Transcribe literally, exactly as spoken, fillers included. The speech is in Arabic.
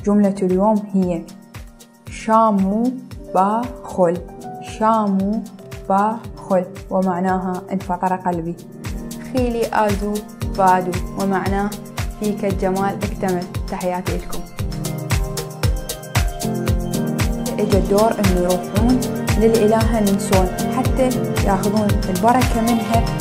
جملة اليوم هي شامو با خل. شامو با خل ومعناها انفطر قلبي. خيلي آزو بادو ومعناه فيك الجمال اكتمل. تحياتي لكم. اجى الدور انه يروحون للإلهة ننسون حتى ياخذون البركة منها